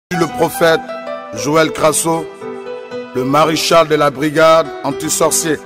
Le prophète Joël Crasso, le maréchal de la brigade anti-sorcier.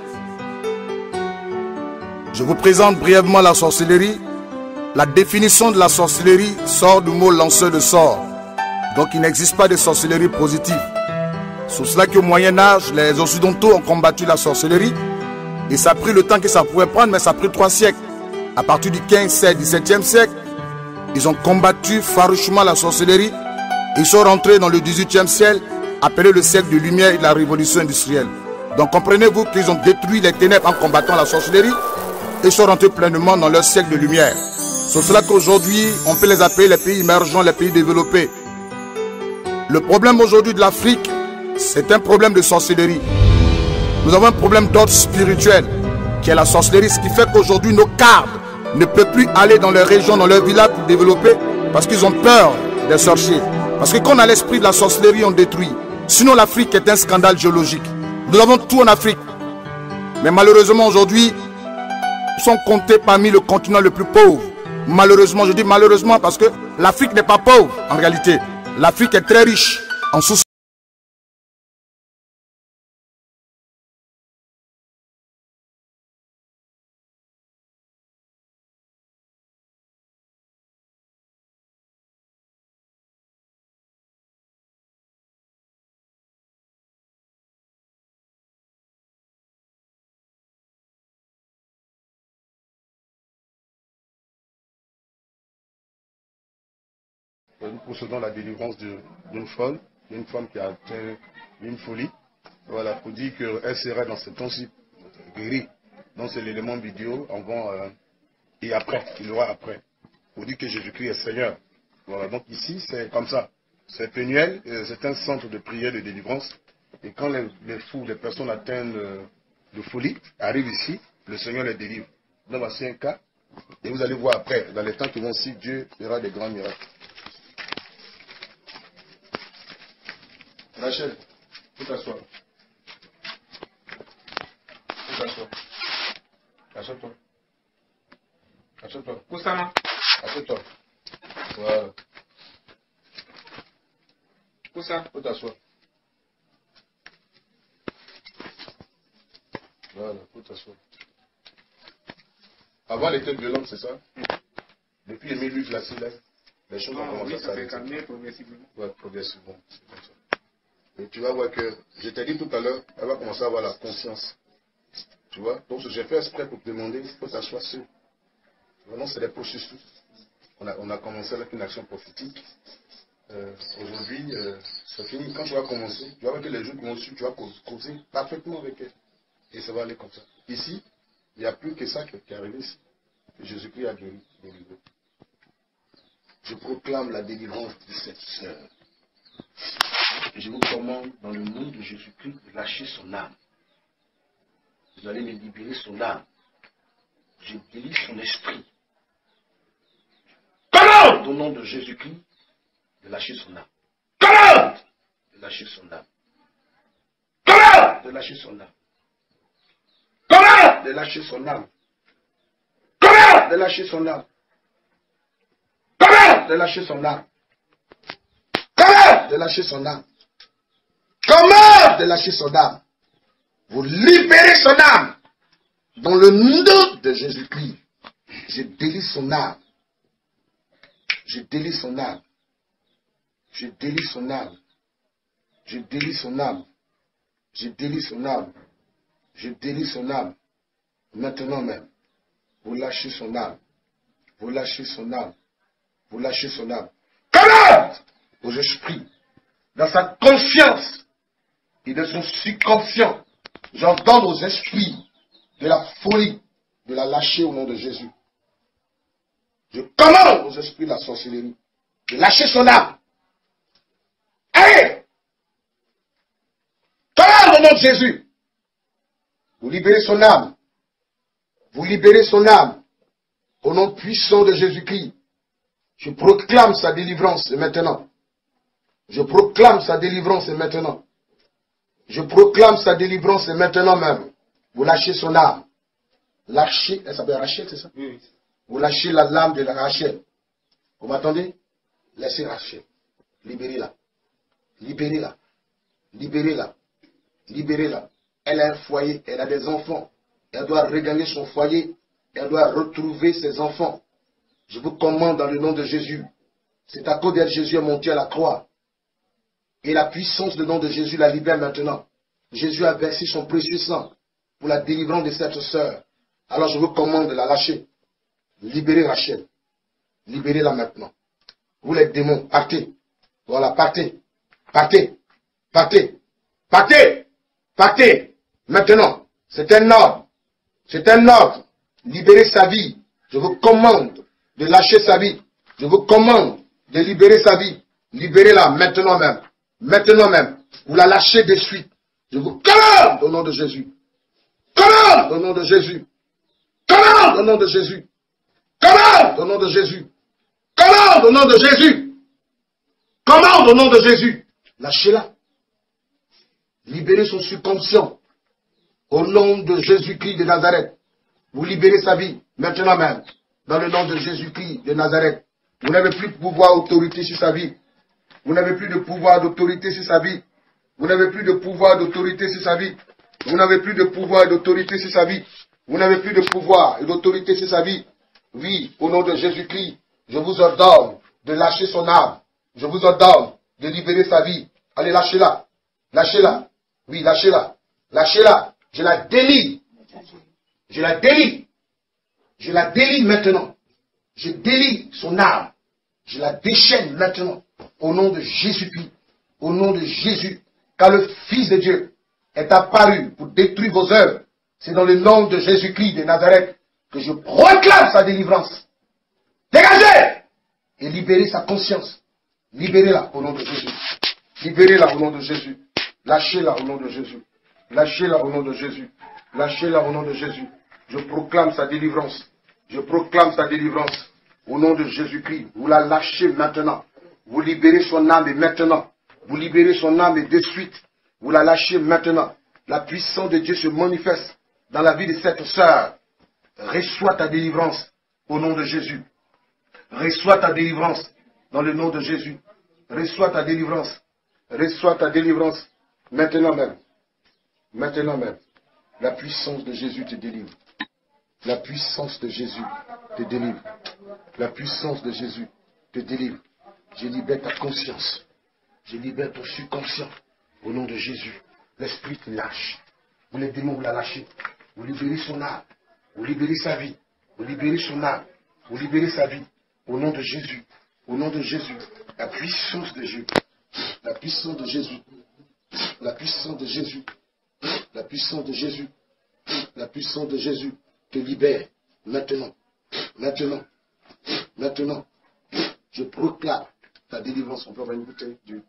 Je vous présente brièvement la sorcellerie. La définition de la sorcellerie sort du mot lanceur de sorts. Donc il n'existe pas de sorcellerie positive. C'est cela qu'au Moyen-Âge, les Occidentaux ont combattu la sorcellerie. Et ça a pris le temps que ça pouvait prendre, mais ça a pris 3 siècles. À partir du 15, 16, 17e siècle, ils ont combattu farouchement la sorcellerie. Ils sont rentrés dans le 18e siècle, appelé le siècle de lumière et de la révolution industrielle. Donc comprenez-vous qu'ils ont détruit les ténèbres en combattant la sorcellerie et sont rentrés pleinement dans leur siècle de lumière. C'est cela qu'aujourd'hui, on peut les appeler les pays émergents, les pays développés. Le problème aujourd'hui de l'Afrique, c'est un problème de sorcellerie. Nous avons un problème d'ordre spirituel, qui est la sorcellerie, ce qui fait qu'aujourd'hui, nos cadres ne peuvent plus aller dans leurs régions, dans leurs villages pour développer, parce qu'ils ont peur des sorciers. Parce que quand on a l'esprit de la sorcellerie, on détruit. Sinon, l'Afrique est un scandale géologique. Nous avons tout en Afrique. Mais malheureusement, aujourd'hui, nous sommes comptés parmi le continent le plus pauvre. Malheureusement, je dis malheureusement parce que l'Afrique n'est pas pauvre en réalité. L'Afrique est très riche en sous. Nous procédons à la délivrance d'une femme qui a atteint une folie. Voilà, pour dire qu'elle sera dans ce temps-ci guérie. Donc c'est l'élément vidéo avant et après, il y aura après. Pour dire que Jésus-Christ est Seigneur. Voilà, donc ici c'est comme ça. C'est Pénuel, c'est un centre de prière de délivrance. Et quand les fous, les personnes atteintes de folie, arrivent ici, le Seigneur les délivre. Donc voici un cas. Et vous allez voir après, dans les temps qui vont suivre, Dieu fera des grands miracles. Rachel, faut t'asseoir. Faut t'asseoir. Assieds-toi. Assieds-toi. Koussama. Assieds-toi. Voilà. Koussa. Faut t'asseoir. Voilà, faut t'asseoir. Avant, elle était violente, c'est ça? Depuis les lui glacé, là, les choses ont commencé à s'arrêter. Calmer progressivement. Ouais, progressivement. C'est comme ça. Et tu vas voir que, je t'ai dit tout à l'heure, elle va commencer à avoir la conscience. Tu vois? Donc j'ai fait exprès pour te demander, il faut t'asseoir seul. Vraiment, c'est des processus. On a commencé avec une action prophétique. Aujourd'hui, c'est fini. Quand tu vas commencer, tu vas voir que les jours qui vont suivre, tu vas causer parfaitement avec elle. Et ça va aller comme ça. Ici, il n'y a plus que ça qui est arrivé ici. Jésus-Christ a guéri les niveaux. Je proclame la délivrance de cette sœur. Je vous commande, dans le nom de Jésus-Christ, de lâcher son âme. Vous allez me libérer son âme. Je délivre son esprit. Commande, au nom de Jésus-Christ, de lâcher son âme. Commande, de lâcher son âme. Commande, de lâcher son âme. Commande, de lâcher son âme. Commande, de lâcher son âme. Commande, de lâcher son âme. Commande, de lâcher son âme. Commande de lâcher son âme. Vous libérez son âme. Dans le nom de Jésus-Christ. Je délie son âme. Je délie son âme. Je délie son âme. Je délie son âme. Je délie son âme. Je délie son âme. Maintenant même. Vous lâchez son âme. Vous lâchez son âme. Vous lâchez son âme. Commande aux esprits. Dans sa conscience. Et de son subconscient, j'ordonne aux esprits de la folie de la lâcher au nom de Jésus. Je commande aux esprits de la sorcellerie de lâcher son âme. Allez! Commande au nom de Jésus. Vous libérez son âme. Vous libérez son âme. Au nom puissant de Jésus-Christ. Je proclame sa délivrance maintenant. Je proclame sa délivrance maintenant. Je proclame sa délivrance maintenant même. Vous lâchez son âme. Lâchez, elle s'appelle Rachel, c'est ça? Oui. Vous lâchez la lame de la Rachel. Vous m'attendez? Laissez Rachel. Libérez-la. Libérez-la. Libérez-la. Libérez-la. Elle a un foyer, elle a des enfants. Elle doit regagner son foyer. Elle doit retrouver ses enfants. Je vous commande dans le nom de Jésus. C'est à cause d'elle Jésus est monté à la croix. Et la puissance du nom de Jésus la libère maintenant. Jésus a versé son précieux sang pour la délivrance de cette sœur. Alors je vous commande de la lâcher. Libérez Rachel. Libérez-la maintenant. Vous les démons, partez. Voilà, partez. Partez. Partez. Partez. Partez. Maintenant, c'est un ordre. C'est un ordre. Libérez sa vie. Je vous commande de lâcher sa vie. Je vous commande de libérer sa vie. Libérez-la maintenant même. Maintenant même. Vous la lâchez de suite. Je vous commande au nom de Jésus. Commande au nom de Jésus. Commande au nom de Jésus. Commande au nom de Jésus. Commande au nom de Jésus. Commande au nom de Jésus. Lâchez-la. Libérez son subconscient. Au nom de Jésus-Christ de Nazareth. Vous libérez sa vie, maintenant même. Dans le nom de Jésus-Christ de Nazareth. Vous n'avez plus de pouvoir, autorité sur sa vie. Vous n'avez plus de pouvoir, d'autorité sur sa vie. Vous n'avez plus de pouvoir, d'autorité sur sa vie. Vous n'avez plus de pouvoir, d'autorité sur sa vie. Vous n'avez plus de pouvoir et d'autorité sur sa vie. Oui, au nom de Jésus-Christ, je vous ordonne de lâcher son âme. Je vous ordonne de libérer sa vie. Allez, lâchez-la. Lâchez-la. Oui, lâchez-la. Lâchez-la. Je la délie. Je la délie. Je la délie maintenant. Je délie son âme. Je la déchaîne maintenant. Au nom de Jésus-Christ. Au nom de Jésus. Car le Fils de Dieu est apparu pour détruire vos œuvres. C'est dans le nom de Jésus-Christ de Nazareth que je proclame sa délivrance. Dégagez! Et libérez sa conscience. Libérez-la au nom de Jésus. Libérez-la au nom de Jésus. Lâchez-la au nom de Jésus. Lâchez-la au nom de Jésus. Lâchez-la au nom de Jésus. Je proclame sa délivrance. Je proclame sa délivrance. Au nom de Jésus-Christ. Vous la lâchez maintenant. Vous libérez son âme et maintenant. Vous libérez son âme et de suite. Vous la lâchez maintenant. La puissance de Dieu se manifeste dans la vie de cette sœur. Reçois ta délivrance au nom de Jésus. Reçois ta délivrance dans le nom de Jésus. Reçois ta délivrance. Reçois ta délivrance maintenant même. Maintenant même. La puissance de Jésus te délivre. La puissance de Jésus te délivre. La puissance de Jésus te délivre. Je libère ta conscience. Je libère ton subconscient. Au nom de Jésus. L'esprit te lâche. Vous les démons, vous la lâchez. Vous libérez son âme. Vous libérez sa vie. Vous libérez son âme. Vous libérez sa vie. Au nom de Jésus. Au nom de Jésus. La puissance de Jésus. La puissance de Jésus. La puissance de Jésus. La puissance de Jésus. La puissance de Jésus te libère. Maintenant. Maintenant. Maintenant. Je proclame ta délivrance. On peut avoir une bouteille d'huile.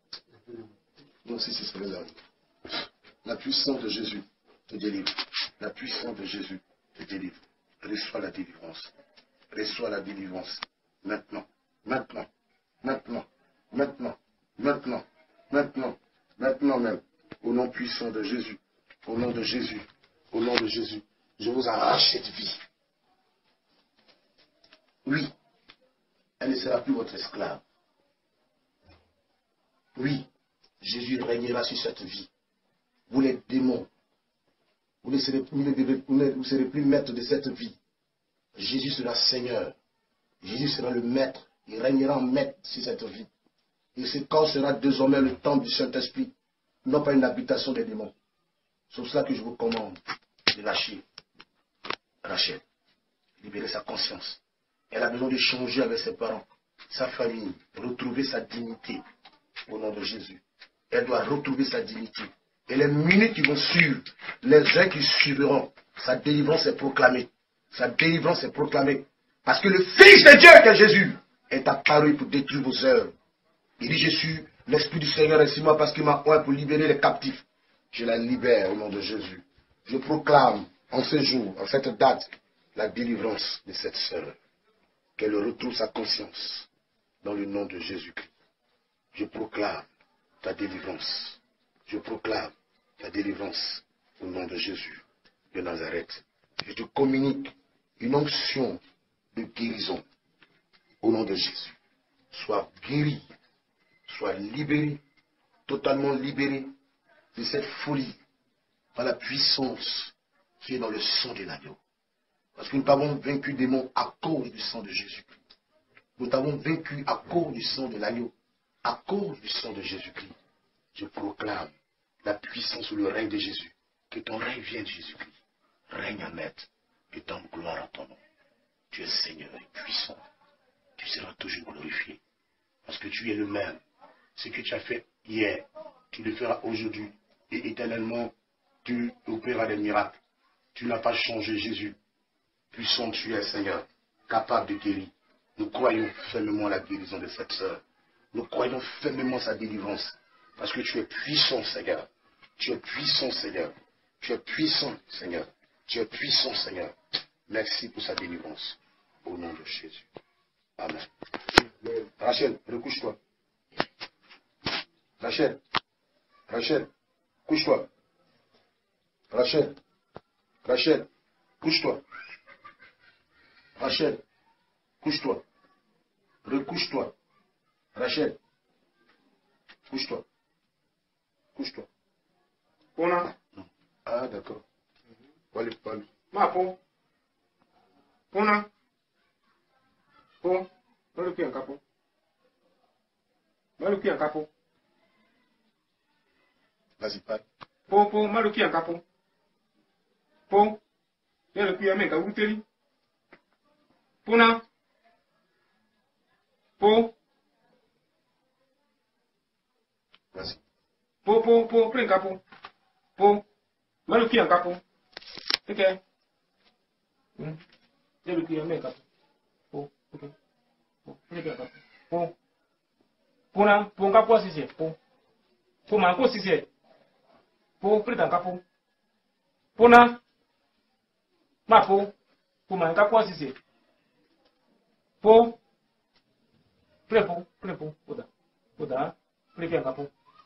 Non, si c'est cela. La puissance de Jésus te délivre. La puissance de Jésus te délivre. Reçois la délivrance. Reçois la délivrance. Maintenant. Maintenant. Maintenant. Maintenant. Maintenant. Maintenant. Maintenant même. Au nom puissant de Jésus. Au nom de Jésus. Au nom de Jésus. Je vous arrache cette vie. Oui. Elle ne sera plus votre esclave. Oui. Jésus régnera sur cette vie. Vous les démons. Vous ne serez plus maître de cette vie. Jésus sera Seigneur. Jésus sera le maître. Il régnera en maître sur cette vie. Et ce corps sera désormais le temple du Saint-Esprit. Non pas une habitation des démons. C'est pour cela que je vous commande de lâcher Rachel. Libérer sa conscience. Elle a besoin d'échanger avec ses parents, sa famille, retrouver sa dignité. Au nom de Jésus. Elle doit retrouver sa dignité. Et les minutes qui vont suivre, les uns qui suivront, sa délivrance est proclamée. Sa délivrance est proclamée. Parce que le Fils de Dieu, que Jésus, est apparu pour détruire vos œuvres. Il dit, je suis l'Esprit du Seigneur est sur moi parce qu'il m'a oint pour libérer les captifs. Je la libère au nom de Jésus. Je proclame en ce jour, en cette date, la délivrance de cette sœur. Qu'elle retrouve sa conscience dans le nom de Jésus-Christ. Je proclame ta délivrance. Je proclame ta délivrance au nom de Jésus de Nazareth. Je te communique une onction de guérison au nom de Jésus. Sois guéri, sois libéré totalement libérés de cette folie par la puissance qui est dans le sang de l'agneau. Parce que nous t'avons vaincu des démons à cause du sang de Jésus-Christ. Nous t'avons vaincu à cause du sang de l'agneau. À cause du sang de Jésus-Christ. Je proclame la puissance ou le règne de Jésus. Que ton règne vienne de Jésus-Christ. Règne en maître et donne gloire à ton nom. Tu es Seigneur et puissant. Tu seras toujours glorifié. Parce que tu es le même. Ce que tu as fait hier, tu le feras aujourd'hui. Et éternellement, tu opéreras des miracles. Tu n'as pas changé, Jésus. Puissant tu es, Seigneur, capable de guérir. Nous croyons fermement à la guérison de cette sœur. Nous croyons fermement à sa délivrance. Parce que tu es puissant, Seigneur. Tu es puissant, Seigneur. Tu es puissant, Seigneur. Tu es puissant, Seigneur. Merci pour sa délivrance. Au nom de Jésus. Amen. Rachel, recouche-toi. Rachel, couche-toi. Rachel, couche-toi. Rachel, couche-toi. Recouche-toi. Rachel, couche-toi. Couche-toi. Pona. Ah, d'accord. Wale. Ma po. Pona. Po. Maluki en capo. Maluki en capo. Vas-y, parle. Po. Maluki en capo. Po. Y'a le cuir mec à Outeli. Pona. Po. Vas-y. Po. Prends capo. Po. Maluki en capo. Ok. Y'a le cuir mec à Po. Ok. Po. Pona. Po capo si c'est. Po. Po manco si c'est. Po. Prends capo. Pona. Ma po. Po manca quoi si c'est. Po. Prends po. Oda. Prends capo.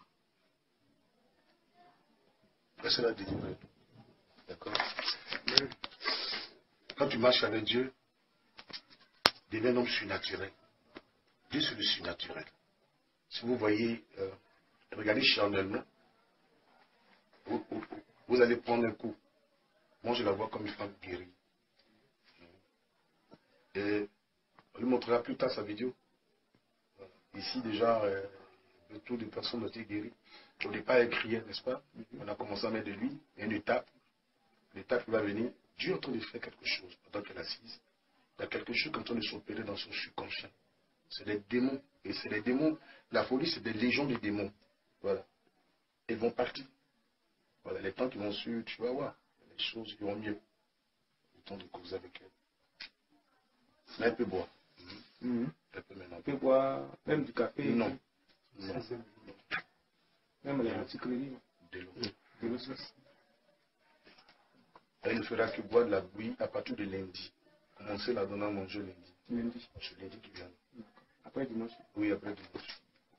C'est la délivrance. D'accord. Quand tu marches avec Dieu, deviens un homme surnaturel. Dieu, c'est le surnaturel. Si vous voyez, regardez charnellement, vous allez prendre un coup. Moi, je la vois comme une femme guérie. Et on lui montrera plus tard sa vidéo. Ici, déjà, le taux de personnes ont été guéries. Au départ, elle criait, n'est-ce pas? On a commencé à mettre de l'huile, une étape. L'étape qui va venir, Dieu est en train de faire quelque chose pendant qu'elle est assise. Il y a quelque chose qui est en train de s'opérer dans son subconscient. C'est des démons. Et c'est des démons. La folie, c'est des légions de démons. Voilà. Ils vont partir. Voilà, les temps qui vont suivre, tu vas voir. Les choses iront mieux. Le temps de causer avec elle. Mais elle peut boire. Elle peut maintenant. Elle peut boire même du café. Non. Même les anticrits. De l'eau. Elle ne fera que boire de la bouillie à partir de lundi. Commencez la donner à manger lundi. C'est lundi qui vient. Après dimanche. Oui, après dimanche.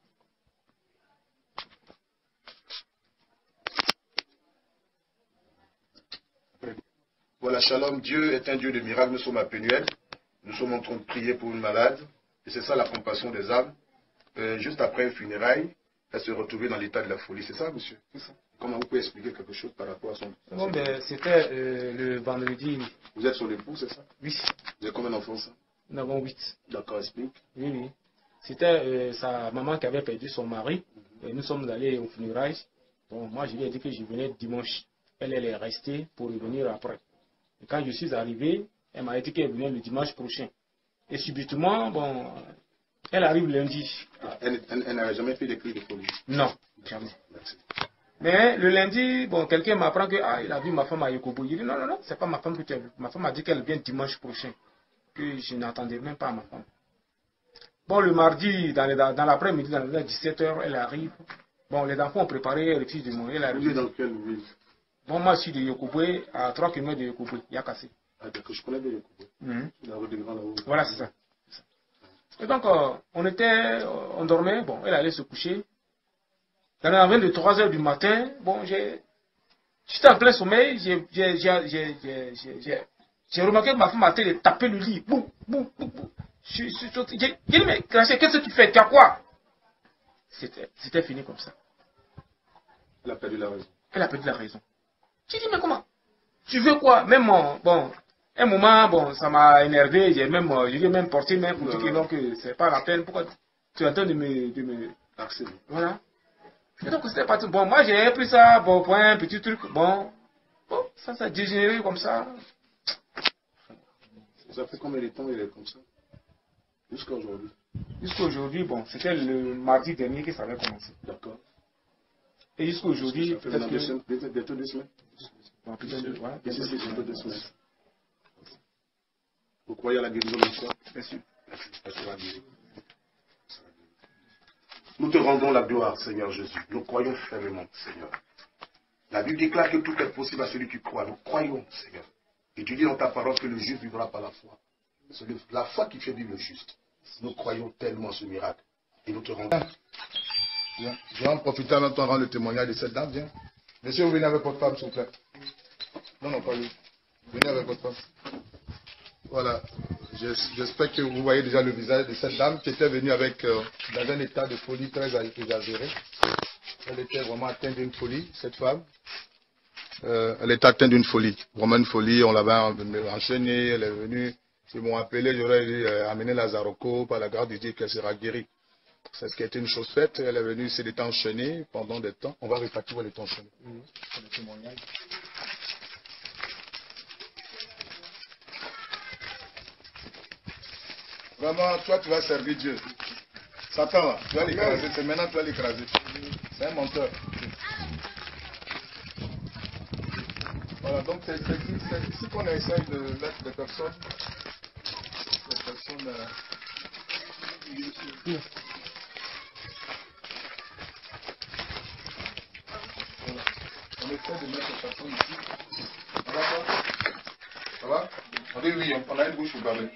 Voilà, shalom, Dieu est un Dieu de miracles, nous sommes à Pénuel. Nous sommes en train de prier pour une malade. Et c'est ça la compassion des âmes. Juste après un funérail, elle se retrouvait dans l'état de la folie. C'est ça, monsieur? C'est ça. Comment vous pouvez expliquer quelque chose par rapport à son... Non, mais c'était le vendredi. Vous êtes son époux, c'est ça? Oui. Vous avez combien d'enfants, ça? Nous avons 8. D'accord, explique. Oui. C'était sa maman qui avait perdu son mari. Et nous sommes allés au funérailles. Bon, moi, je lui ai dit que je venais dimanche. Elle est restée pour revenir après. Et quand je suis arrivé, elle m'a dit qu'elle venait le dimanche prochain. Et subitement, bon, elle arrive lundi. Elle n'avait jamais fait des cris de folie? Non, jamais. Merci. Mais le lundi, bon, quelqu'un m'apprend que il a vu ma femme à Yokobo. Il dit non, c'est pas ma femme que tu as vue. Ma femme a dit qu'elle vient dimanche prochain. Que je n'attendais même pas ma femme. Bon, le mardi, dans l'après-midi, dans les 17h, elle arrive. Bon, les enfants ont préparé le fils de mon. Elle arrive. Vous êtes dans quelle ville? Bon, moi, je suis de Yokoboué, à 3 km de Yokoboué, Yakassi. Ah, d'accord, je connais bien Yokoboué. La rue des Grands là-haut. Voilà, c'est ça. Et donc, on dormait, bon, elle allait se coucher. Dans la 23h du matin, bon, j'étais en plein sommeil, j'ai remarqué que ma femme a été de taper le lit. Boum, boum, boum, boum. J'ai dit, mais qu'est-ce que tu fais? Tu as quoi? C'était fini comme ça. Elle a perdu la raison. Elle a perdu la raison. J'ai dit, mais comment? Tu veux quoi? Même, bon, un moment, bon, ça m'a énervé. J'ai même porté main pour dire que non, que c'est pas la peine. Pourquoi tu es en train de me harceler? Voilà. Et donc, c'était pas tout. Bon, moi, j'ai pris ça, bon, pour un petit truc. Bon, ça a dégénéré comme ça. Ça fait combien de temps il est comme ça? Jusqu'à aujourd'hui? Jusqu'à aujourd'hui, bon, c'était le mardi dernier que ça avait commencé. D'accord. Et jusqu'à aujourd'hui, peut-être que... bientôt 2 semaines. Bon, peut-être voilà, bientôt 2 semaines. Vous croyez à la guérison de l'histoire? Bien sûr. Nous te rendons la gloire, Seigneur Jésus. Nous croyons fermement, Seigneur. La Bible déclare que tout est possible à celui qui croit. Nous croyons, Seigneur. Et tu dis dans ta parole que le juste vivra par la foi. C'est la foi qui fait vivre le juste. Nous croyons tellement ce miracle. Et nous te rendons. Viens. Je vais en profiter en même temps rendre le témoignage de cette dame. Viens. Monsieur, vous venez avec votre femme, s'il vous plaît. Non, pas lui. Venez avec votre femme. Voilà. J'espère que vous voyez déjà le visage de cette dame qui était venue avec, dans un état de folie très exagéré. Elle était vraiment atteinte d'une folie, cette femme. Elle était atteinte d'une folie. Vraiment une folie. On l'avait enchaînée. Elle est venue. Ils m'ont appelé. J'aurais dit amener Lazaroko par la garde du Dieu qu'elle sera guérie. C'est ce qui a été une chose faite. Elle est venue, s'est été enchaînée pendant des temps. On va répartir où elle est enchaînée. C'est le témoignage. Vraiment, toi, tu vas servir Dieu. Satan, tu vas l'écraser. C'est maintenant que tu vas l'écraser. C'est un menteur. Voilà, donc c'est ici qu'on essaye de mettre des personnes. Voilà. On essaie de mettre des personnes ici. Ça va? On dit oui, on a une bouche pour parler.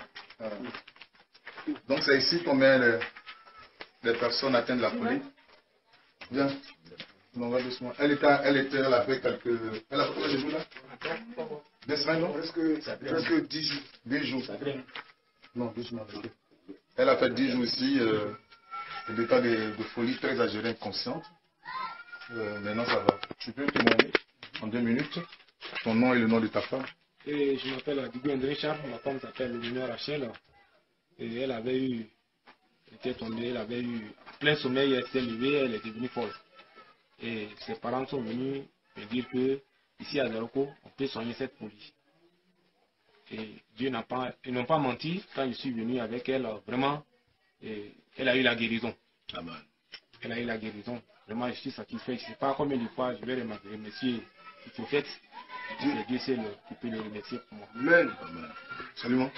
Donc c'est ici qu'on met les personnes atteintes de la folie. Bien. On va doucement. Elle a fait quelques... Elle a fait combien de jours là? 2 semaines, non? Presque 10 jours. 10 jours. Non, 2 semaines. Elle a fait 10 jours ici, d'état de folie très exagérée, inconsciente. Maintenant ça va. Tu peux témoigner en 2 minutes ton nom et le nom de ta femme. Et je m'appelle Adibou André Charles, ma femme s'appelle Léonore Rachel. Et elle avait eu, elle avait eu plein sommeil, elle s'est levée, elle est devenue folle. Et ses parents sont venus me dire que ici à Zaroko, on peut soigner cette folie. Et Dieu n'a pas, ils n'ont pas menti quand je suis venu avec elle. Vraiment, elle a eu la guérison. Amen. Elle a eu la guérison. Vraiment, je suis satisfait. Je ne sais pas combien de fois je vais remercier le prophète. Dieu c'est qui peut le remercier pour moi. Amen. Salut moi.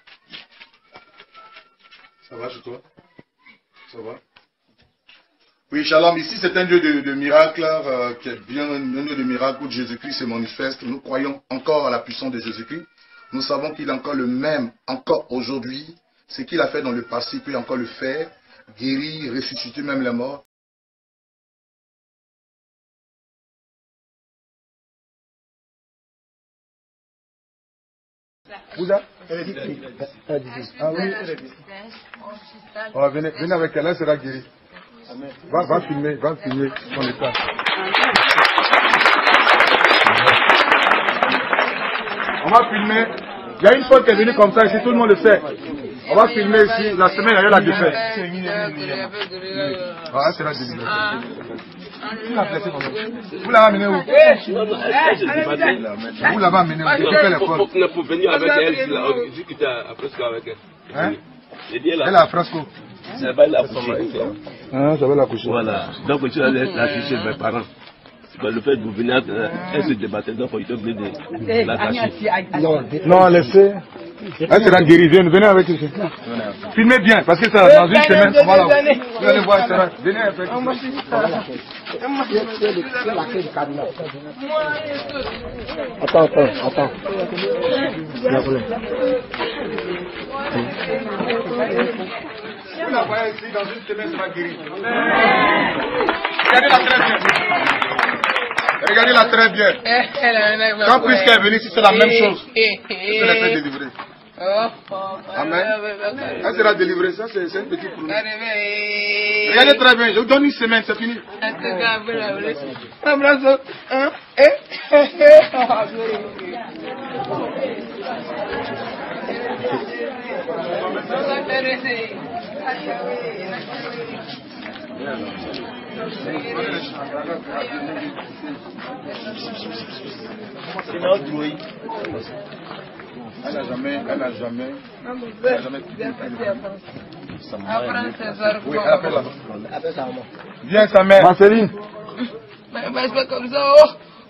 Ça va chez toi? Ça va? Oui, Shalom, ici c'est un Dieu de miracles, qui est bien un Dieu de miracles où Jésus-Christ se manifeste. Nous croyons encore à la puissance de Jésus-Christ. Nous savons qu'il est encore le même, encore aujourd'hui. Ce qu'il a fait dans le passé, il peut encore le faire. Guérir, ressusciter même les morts. Bouddha? Ah oui. Oh, venez avec elle, elle sera guérie. Va filmer son état. On va filmer. Il y a une fois qui est venue comme ça ici, tout le monde le sait. On va filmer ici, la semaine elle a défait. Ah, elle sera délivrée. Vous l'avez amené où? Vous l'avez amené où? Pour venir avec elle, discuter à Fresco avec elle. Hein? Elle est à Fresco. Ça va l'accoucher. Ah, ça va l'accoucher. Voilà. Donc, je vais l'afficher de mes parents. Le fait de vous venir, elle se débattait, donc il te plaît de la cacher. Non, laissez. Elle sera guérie. Venez avec elle. Filmez bien, parce que ça, dans une semaine, on va la voir. Vous allez voir, ça va. Venez avec Attends. Vous la voyez ici, dans une semaine, ça va guérir. Regardez-la très bien. Quand puisqu'elle est venue ici, c'est la même chose. Elle a fait délivrer. Amen. Elle sera délivrée, ça c'est un petit problème. Regardez très bien, je vous donne une semaine, c'est fini. Elle n'a jamais oui, elle appelle là-bas. Viens sa mère. Marceline. C'est comme ça, oh.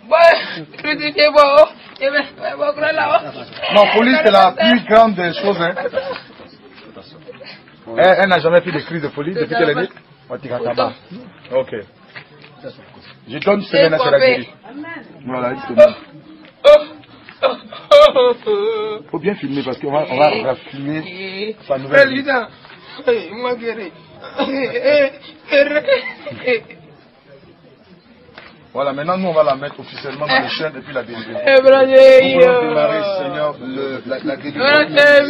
Non, police c'est la plus grande des choses. Hein. Elle n'a jamais fait de crise de folie depuis qu'elle est née. Ok. Je donne une semaine à cette guérie. Voilà, une semaine. Faut bien filmer parce qu'on va filmer sa nouvelle vie. Voilà, maintenant nous on va la mettre officiellement dans les chaînes et puis la délivrer. Nous voulons démarrer, Seigneur, la délivrance.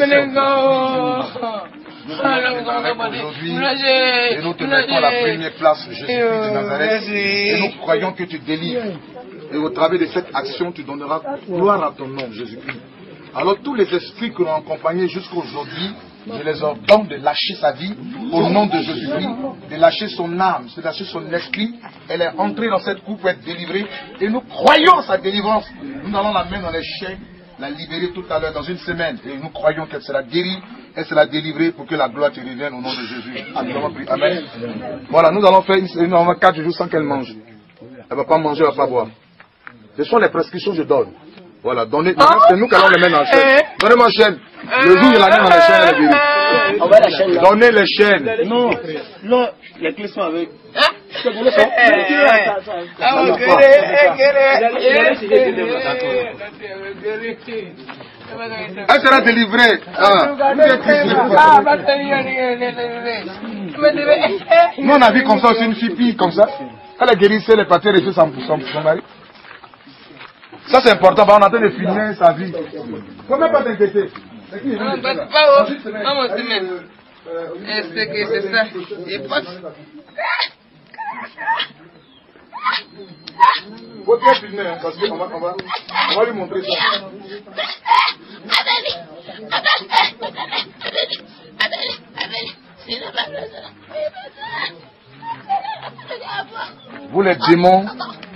Aujourd'hui, et nous te mettons à la première place, Jésus-Christ de Nazareth, et nous croyons que tu délivres. Et au travers de cette action, tu donneras gloire à ton nom, Jésus-Christ. Alors tous les esprits que nous avons accompagnés jusqu'à aujourd'hui, je les ordonne de lâcher sa vie au nom de Jésus-Christ, de lâcher son âme, de lâcher son esprit. Elle est entrée dans cette coupe pour être délivrée et nous croyons sa délivrance. Nous allons la mettre dans les chaînes, la libérer tout à l'heure dans une semaine et nous croyons qu'elle sera guérie, elle sera délivrée pour que la gloire te revienne au nom de Jésus. Amen. Voilà, nous allons faire 4 jours sans qu'elle mange. Elle ne va pas manger, elle ne va pas boire. Ce sont les prescriptions que je donne. Voilà, c'est nous qui allons les mettre dans la chaîne. Donnez-moi la chaîne. Le jour où il la met dans la chaîne, elle est guérie. On va la chaîne là. Donnez les chaînes. Non, les clés sont avec. Elle sera délivrée. Nous on a vu comme ça aussi une fille comme ça. Elle a guéri, c'est les parties restées son mari. Ça c'est important, on a en train de finir sa vie. Faut même pas t'inquiéter. Est-ce que c'est ça? Faut bien filmer, parce qu'on va lui montrer ça. Vous les démons,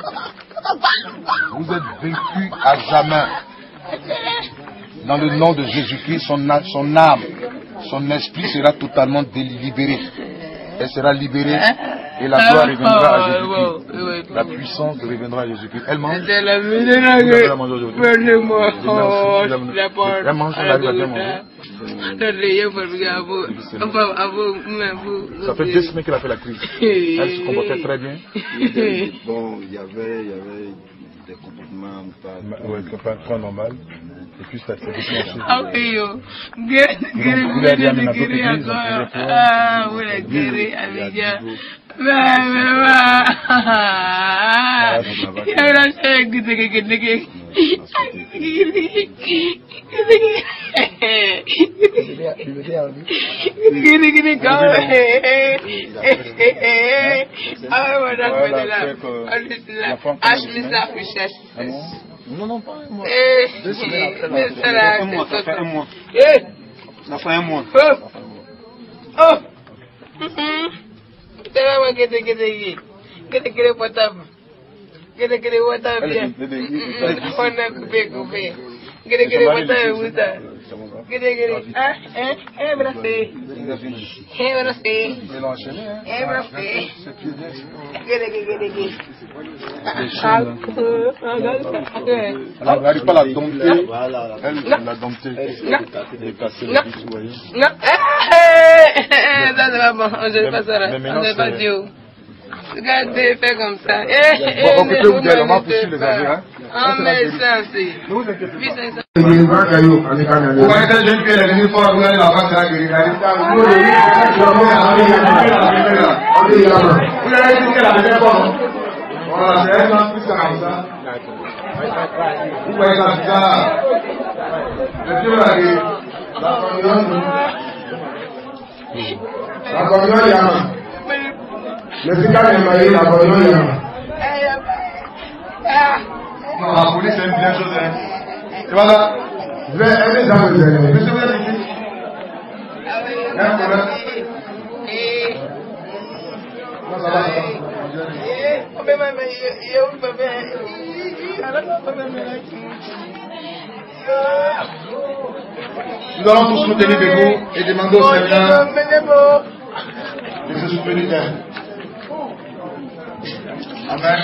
vous êtes vaincus à jamais. Dans le nom de Jésus-Christ, son âme, son esprit sera totalement libéré. Elle sera libérée et la gloire reviendra à Jésus-Christ. La puissance reviendra à Jésus-Christ. Elle mange. Elle mange aujourd'hui. Elle mange, elle arrive à bien manger. Ça fait 2 semaines qu'elle a fait la crise. Elle se comportait très bien. Bon, il y avait des comportements pas normal. Et puis ça s'est déclenché. Ah oui, yo. Non, pas un mois. 2 semaines après ça fait un mois. Ça fait un mois. Oh! Elle n'arrive pas à la dompter. Elle l'a domptée. Elle est cassée le bis, vous voyez. Non. Ça c'est pas bon. Je ne vais pas ça. Je ne vais pas dire. Regardez, fais comme ça. Bon, occupez-vous d'elle, on va pousser les avions. Hein. En médecin, c'est. Ne vous inquiétez pas. Vous voyez cette jeune fille, elle est venue fort, vous allez la voir, c'est la guérie. Vous allez dire qu'elle a fait fort. Voilà, c'est elle, non, plus comme ça. Vous voyez ça, c'est ça. Le Dieu l'a dit. La communion, Yama. Non, la police c'est une bien chose. Et voilà. Je vais aider ça. Nous allons tous nous tenir debout et demander au Seigneur de se souvenir d'elle. Amen.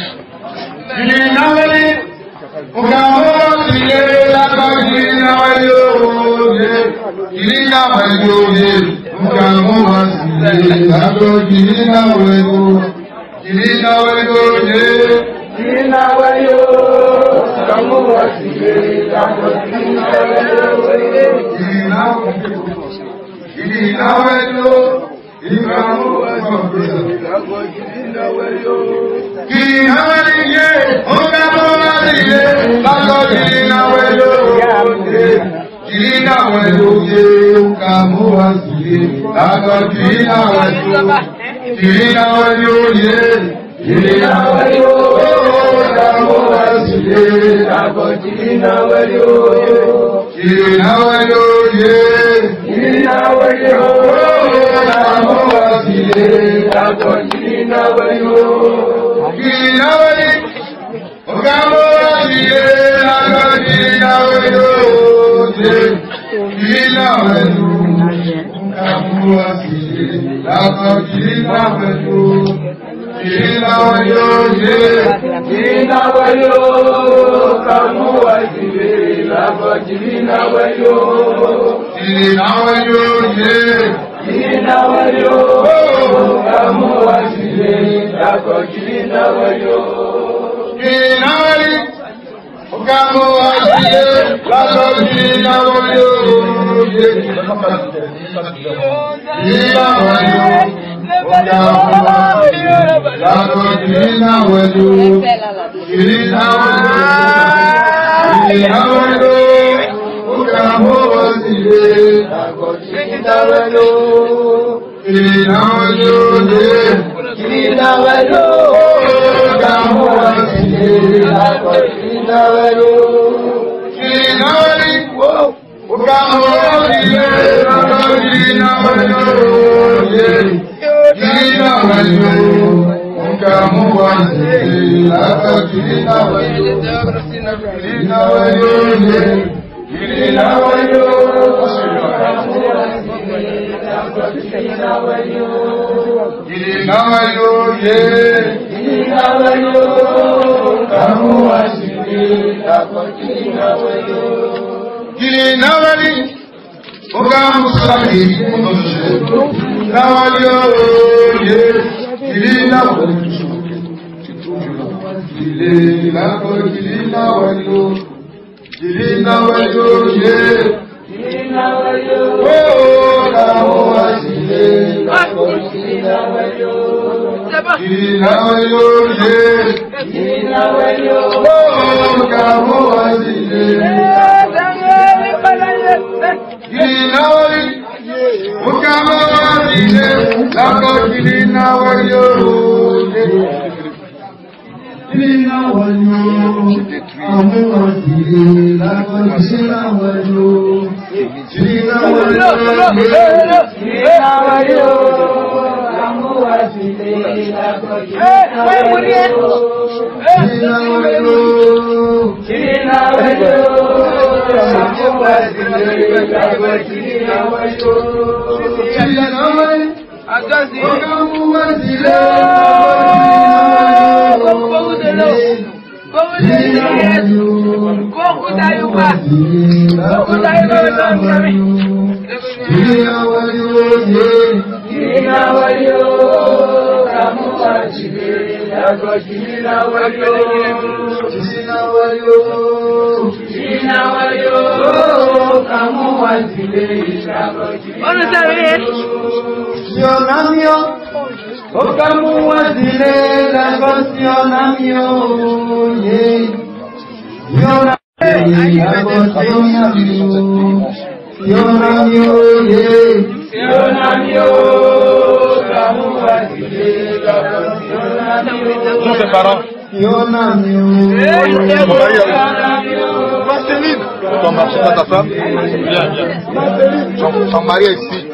Nous, ses parents. Ton mari Marceline. Ton mari, c'est ta femme? Bien. Son mari est ici.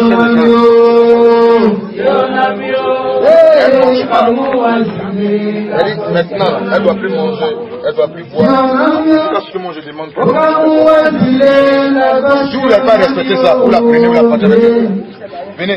Elle mange pas. Elle dit maintenant, elle ne doit plus manger, elle ne doit plus boire. Parce que moi je demande. Si vous n'avez pas respecté ça, vous la prenez, vous la partez avec elle. Venez.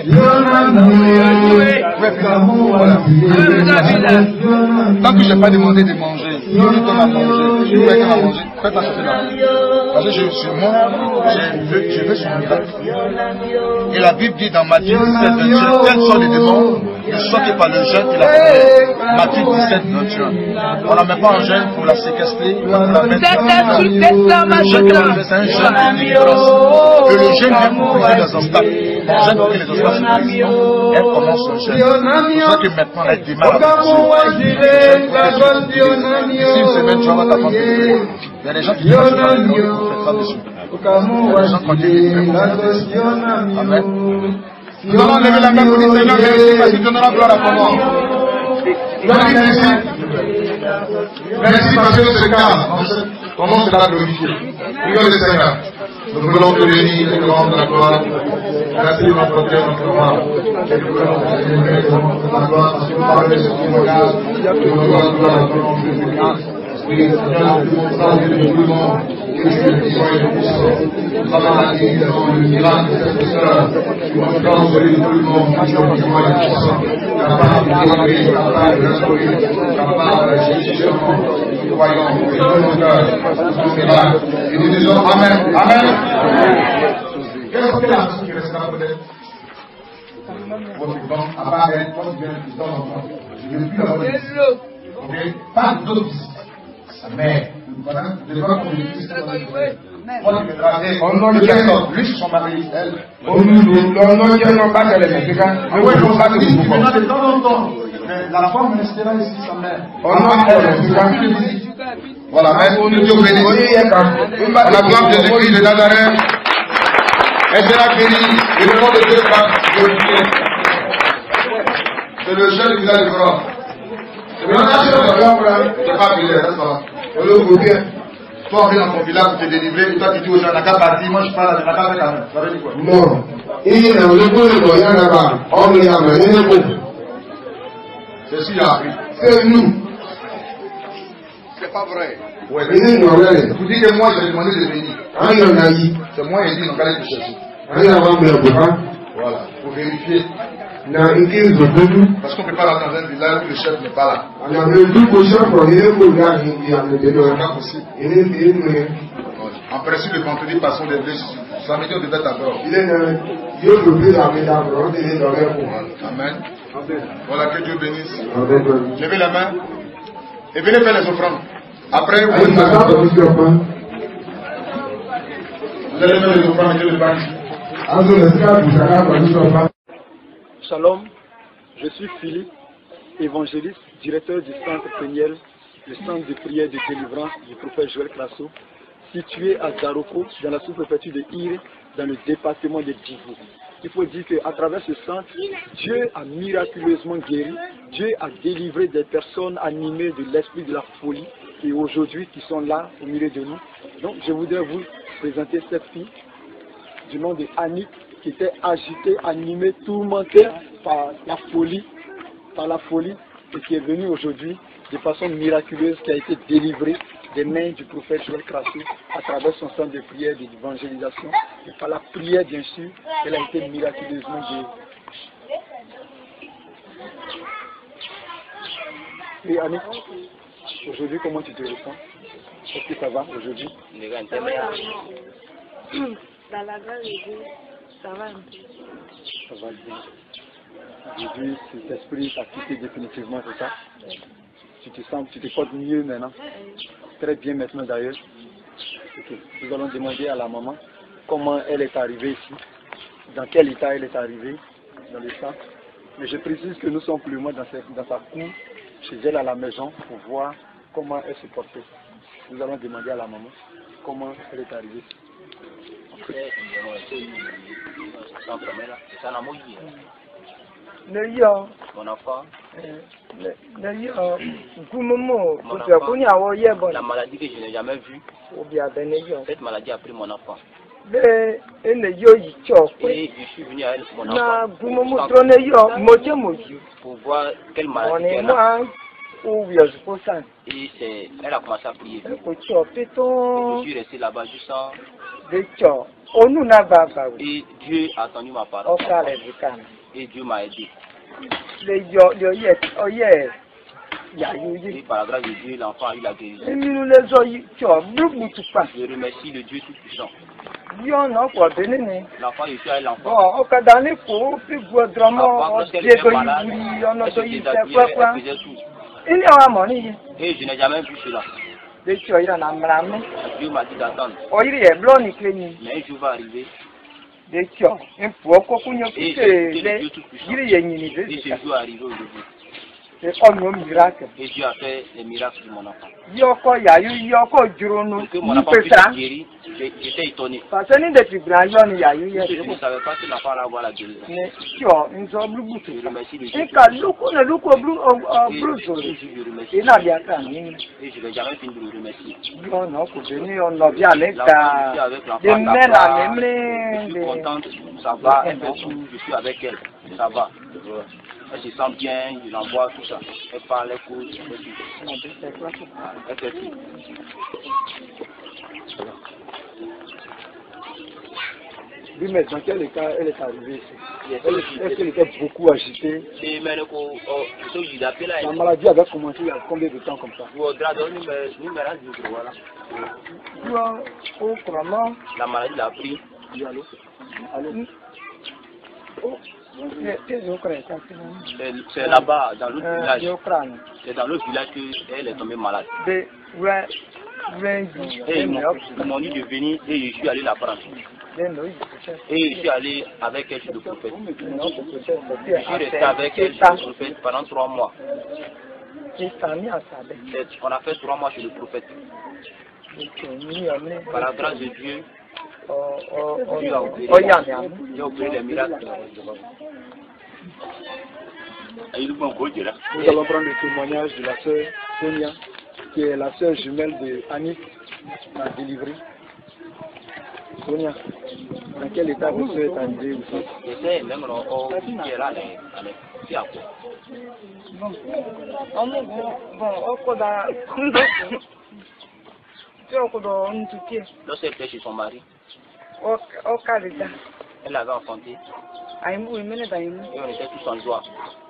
Voilà. Tant que je n'ai pas demandé de manger, je donne à manger, je veux qu'elle va manger, faites pas chercher la vie. Parce que je veux son miracle. Et la Bible dit dans Matthieu 17, 21, quels sont les démons ne sortent par le jeûne et la prière. Matthieu 17, 21. On ne la met pas en jeûne pour la séquestrer, on la met c'est un jeûne de délivrance. Que le jeûne vient pour briser les obstacles. On jeûne pour que les obstacles se brisent. Elle commence son jeûne. C'est pour ça que maintenant elle démarre avec Ici une semaine, tu vas voir ta femme. Il y a des gens qui disent que tu vas faire dessus. Il y a des gens qui ont dit Amen. Nous allons lever la main pour dire Seigneur, merci parce que tu donneras gloire à ton nom. Merci. Merci parce que ce cas, ton nom sera glorifié. Prions le Seigneur. Nous voulons te bénir et te rendre la gloire. Merci notre Père, notre roi. Et nous voulons te bénir et te rendre la gloire parce que nous parlons de ce témoignage. Nous voulons la gloire à ton nom, Jésus-Christ. Oui, Seigneur, nous montrons que nous voulons que tu es puissant et puissant. Nous avons la guérison, le miracle de cette sœur. Nous montrons celui de tout le monde que tu es puissant et puissant. Capable de guérir, capable de restaurer, capable d'agir sûrement. Nous croyons, nous croyons nos cœurs, nos miracles. Et nous disons Amen. Amen. Quelle est la personne qui restera peut-être? Votre grand, à part elle, toi tu viens de ton enfant. Je ne veux plus avoir de visite. Ok? Pas d'autres visites. Mais, voilà, je ne vais pas qu'on lui dise moi tu viendras. Lui, c'est son mari, elle. Oui, de temps en temps. La femme restera ici, sa mère. Voilà, merci. Dieu bénisse. On acclame Jésus-Christ de Nazareth. Elle sera bénie. Et le nom de Dieu sera glorifié. C'est le jeune qui a le grand. C'est pas brûlé, reste là. Toi, on vient dans ton village pour te délivrer. Et toi, tu dis aux gens, on n'a qu'à partir. Moi, je parle à la carte quand même. Ça veut dire quoi? Non. C'est ce qu'il a appris. C'est nous. C'est pas vrai. Ouais, vous dites que moi, j'ai demandé de venir. C'est moi, il dit, on va aller te chercher. Voilà, pour vérifier. Parce qu'on ne peut pas aller dans un village où le chef n'est pas là. C'est pas possible. En principe, le vendredi, passons des blés. Samedi, on devait être d'accord. Amen. Voilà, que Dieu bénisse. Levez la main et venez faire les offrandes. Après, vous allez faire les offrandes et le bain. Shalom, je suis Philippe, évangéliste, directeur du centre Peniel, le centre de prière de délivrance du prophète Joël Crasso, situé à Zaroko, dans la sous-préfecture de Ire, dans le département de Djibouti. Il faut dire qu'à travers ce centre, Dieu a miraculeusement guéri, Dieu a délivré des personnes animées de l'esprit de la folie et aujourd'hui qui sont là au milieu de nous. Donc je voudrais vous présenter cette fille du nom de Annick qui était agitée, animée, tourmentée par la folie et qui est venue aujourd'hui de façon miraculeuse, qui a été délivrée des mains du prophète Joël Crasso à travers son centre de prière et d'évangélisation. Et par la prière, bien sûr, elle a été miraculeusement guérie. Et Annick, aujourd'hui, comment tu te ressens? Est-ce que ça va aujourd'hui? Dans la grâce de Dieu, ça va un peu. Ça va bien. Aujourd'hui, cet esprit t'a quitté définitivement, c'est ça? Tu te sens, tu te portes mieux maintenant? Très bien maintenant d'ailleurs. Okay. Nous allons demander à la maman comment elle est arrivée ici, dans quel état elle est arrivée dans le centre. Mais je précise que nous sommes plus ou moins dans sa cour, chez elle à la maison, pour voir comment elle se portait. Nous allons demander à la maman comment elle est arrivée ici. Mon enfant, La maladie que je n'ai jamais vue, cette maladie a pris mon enfant. Et je suis venu à elle, mon enfant, pour voir quelle maladie elle a. Et elle a commencé à prier. Et je suis resté là-bas juste sans... Et Dieu a entendu ma parole. Et Dieu m'a aidé. Et par la grâce de Dieu, l'enfant a eu la guérison. Je remercie le Dieu Tout-Puissant. L'enfant, je suis à l'enfant. Lorsqu'elle était malade, elle se déshabillait, elle faisait tout. Et je n'ai jamais vu cela. Dieu m'a dit d'attendre. Mais un jour va arriver. Et ce jour est arrivé aujourd'hui. Et Dieu a fait les miracles sur mon enfant. Pour que mon enfant puisse être guéri, j'étais étonné. Parce que je ne savais pas que l'enfant allait avoir la guérison. Je remercie le Dieu. Et je ne vais jamais finir de le remercier. Je suis contente, ça va, je suis avec elle, ça va. Elle se sent bien, je l'envoie, tout ça. Elle parle, elle cause, elle fait tout. Oui, mais dans quel état elle est arrivée ici? Est-ce qu'elle était beaucoup agitée? La maladie avait commencé il y a combien de temps comme ça? La maladie l'a pris. C'est là-bas, dans l'autre village. C'est dans l'autre village qu'elle est tombée malade. Et ils m'ont dit de venir et je suis allé la prendre. Et je suis allé avec elle chez le prophète. Je suis resté avec elle chez le prophète pendant 3 mois. On a fait 3 mois chez le prophète. Par la grâce de Dieu, Dieu a opéré les miracles. Nous allons prendre le témoignage de la sœur Sonia, qui est la sœur jumelle de Annick, la délivrée. Sonia, dans quel état vous êtes arrivé aussi? Lorsqu'elle était chez son mari, elle avait enfanté. Et on était tous en joie.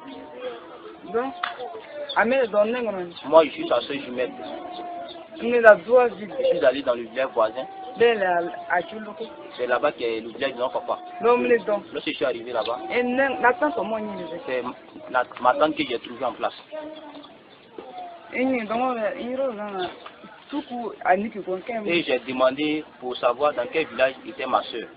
Moi, je suis sa soeur jumelle. Je suis allé dans le village voisin. C'est là-bas que le village de notre papa. Lorsque je suis arrivé là-bas, c'est ma tante que j'ai trouvée en place. Et j'ai demandé pour savoir dans quel village était ma soeur.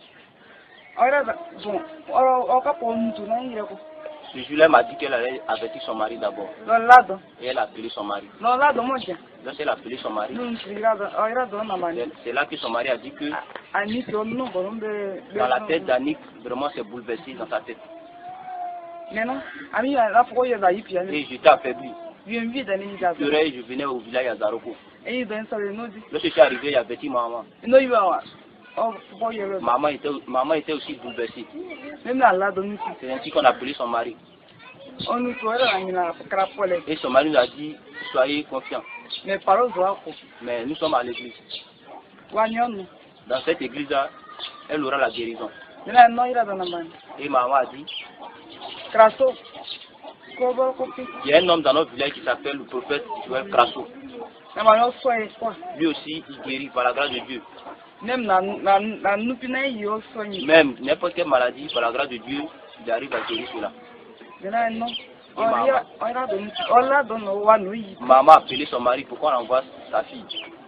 Ce jour-là, elle m'a dit qu'elle allait avertir son mari d'abord. Et elle a appelé son mari. Lorsqu'elle a appelé son mari, c'est là que son mari a dit que dans la tête d'Annick, vraiment c'est bouleversé dans sa tête. Et j'étais affaibli. Je venais au village à Zaroko. Lorsque je suis arrivé, il a averti maman. Maman était aussi bouleversée. C'est ainsi qu'on a appelé son mari. Et son mari nous a dit, soyez confiants. Mais nous sommes à l'église. Dans cette église-là, elle aura la guérison. Et maman a dit, il y a un homme dans notre village qui s'appelle le prophète Joël Crasso. Lui aussi, il guérit par la grâce de Dieu. Même n'importe quelle maladie, par la grâce de Dieu, il arrive à guérir cela. Maman a appelé son mari pour qu'on envoie sa fille.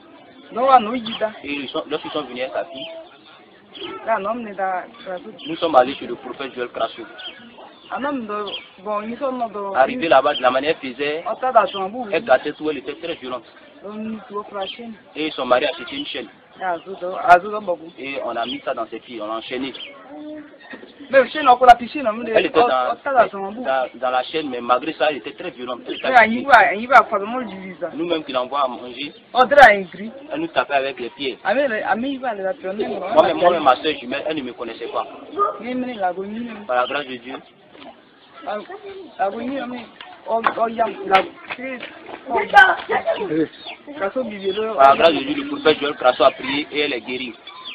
Et lorsqu'ils sont venus avec sa fille, nous sommes allés chez le prophète Joël Crasso. Arrivé là-bas, de la manière qu'elle faisait, elle gâtait tout, elle était très violente. Et son mari a acheté une chaîne. Et on a mis ça dans ses filles, on l'a enchaîné. Mais chez nous, pour la piscine, elle était dans la chaîne, mais malgré ça, elle était très violente. Nous-mêmes qui l'envoie à manger, elle nous tapait avec les pieds. Moi-même, ma soeur jumelle, elle ne me connaissait pas. Par la grâce de Dieu. Par la grâce de Dieu, le prophète Joël Crasso a prié et elle est guérie.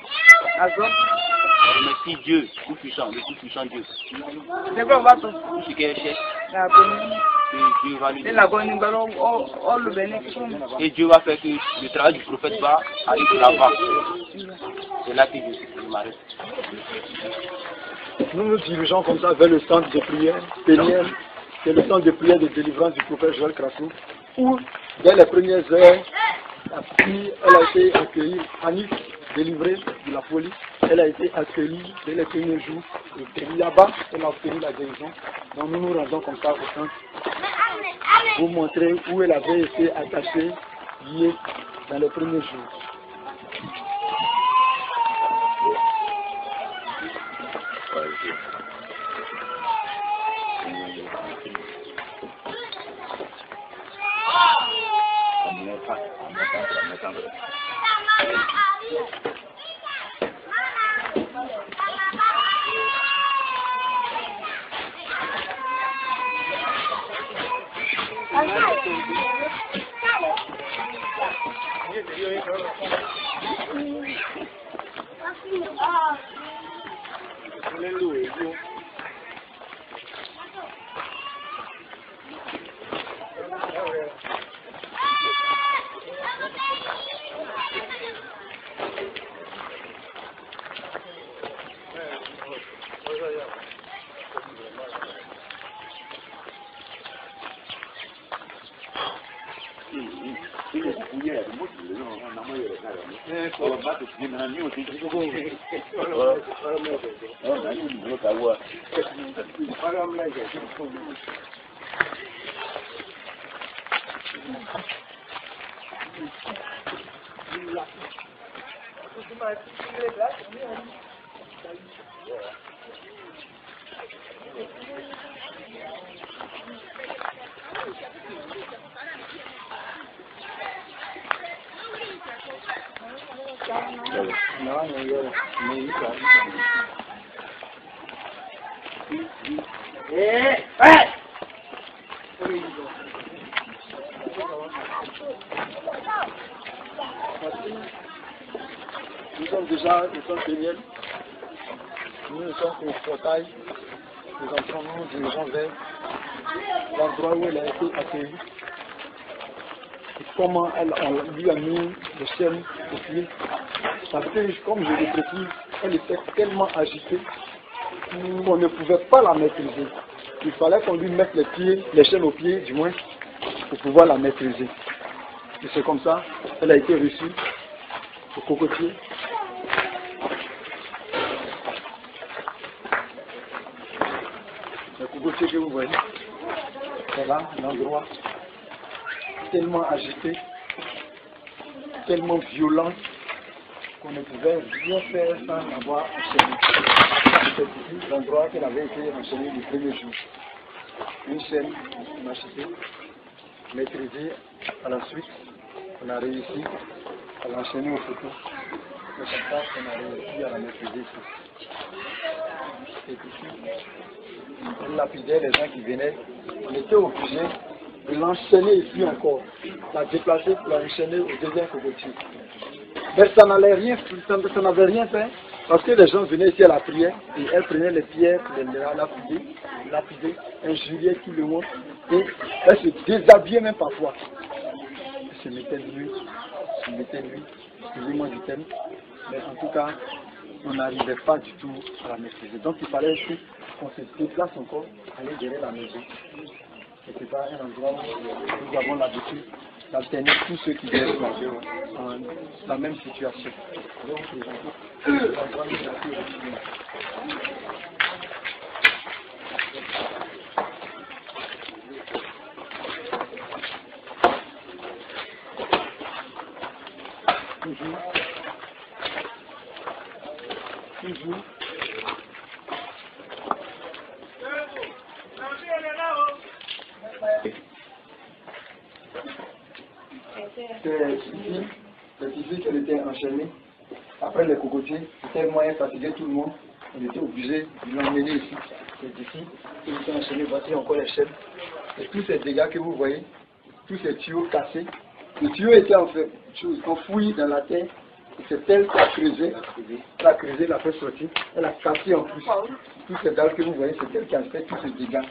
Merci Dieu, tout puissant, le tout puissant Dieu. Tout ce qui est échec, Dieu va lui donner. Et Dieu va faire que le travail du prophète va aller de l'avant. C'est là que je m'arrête. Nous nous dirigeons comme ça vers le centre de prière péniel, c'est le centre de prière de délivrance du prophète Joël Crasso, où dès les premières heures, la fille, elle a été accueillie, Annick, délivrée de la police, elle a été accueillie dès les premiers jours, et là-bas, elle a obtenu la guérison. Donc nous nous rendons comme ça au centre pour montrer où elle avait été attachée, liée dans les premiers jours. Nous sommes déjà au centre péniel. Nous sommes au portail. Nous entrons, nous dirigeons vers l'endroit où elle a été accueillie. Et comment on lui a mis le chaîne au pied. Parce que, comme je l'ai précisé, elle était tellement agitée qu'on ne pouvait pas la maîtriser. Il fallait qu'on lui mette les chaînes aux pieds, du moins, pour pouvoir la maîtriser. Et c'est comme ça, elle a été reçue au cocotier. Le cocotier que vous voyez, c'est là l'endroit tellement agité, tellement violent, qu'on ne pouvait rien faire sans l'avoir enchaîné. C'est ici l'endroit qu'elle avait été enchaînée le premier jour. Une chaîne mâchée, maîtrisée. À la suite, on a réussi à l'enchaîner au photo. C'est comme ça qu'on a réussi à la maîtriser ici. Et ici, on lapidait les gens qui venaient. On était obligé de l'enchaîner ici encore, la déplacer pour l'enchaîner au deuxième cocotier. Mais ça n'avait rien fait, parce que les gens venaient ici à la prière et elle prenait les pierres pour les lapider, injurier tout le monde et elle se déshabillait même parfois. Elle se mettait nuit, excusez-moi du thème, mais en tout cas, on n'arrivait pas du tout à la maîtriser. Donc il fallait aussi qu'on se déplace encore, aller derrière la maison. Et c'est pas un endroit où nous avons l'habitude d'alterner tous ceux qui viennent dans la même situation. Donc, C'est ici qu'elle était enchaînée. Après les cocotiers, tellement elle fatiguait tout le monde, on était obligé de l'emmener ici. C'est d'ici qu'elle était enchaînée. Voici encore les chaînes. Et tous ces dégâts que vous voyez, tous ces tuyaux cassés, le tuyau était enfoui dans la terre. C'est elle qui a creusé, elle a fait sortir, elle a cassé en plus. Tous ces dalles que vous voyez, c'est elle qui a fait tous ces dégâts.